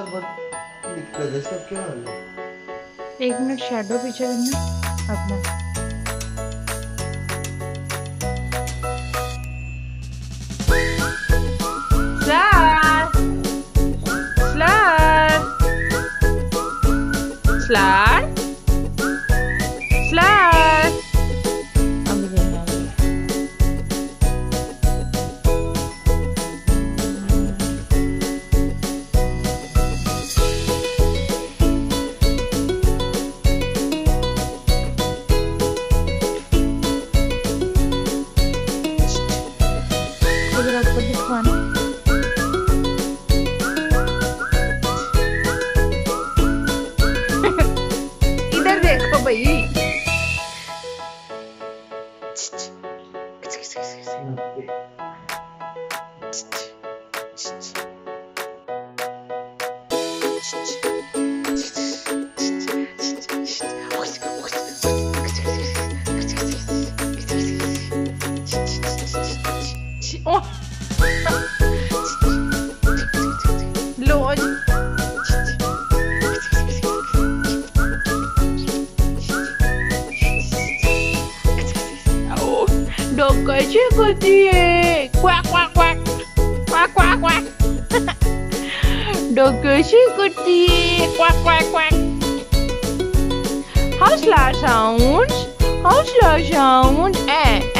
बहुत दिक्कत है, सब क्या हाल है? एक मिनट शैडो पीछे करना अपना। स्लार स्लार स्लार स्लार। अभी देखना इधर आपको दिखवाना। इधर देखो भाई। लो डॉग कैसे करती है? Quack quack quack quack quack quack. Dog कैसे करती है? Quack quack quack. How Salaar sounds? How Salaar sounds?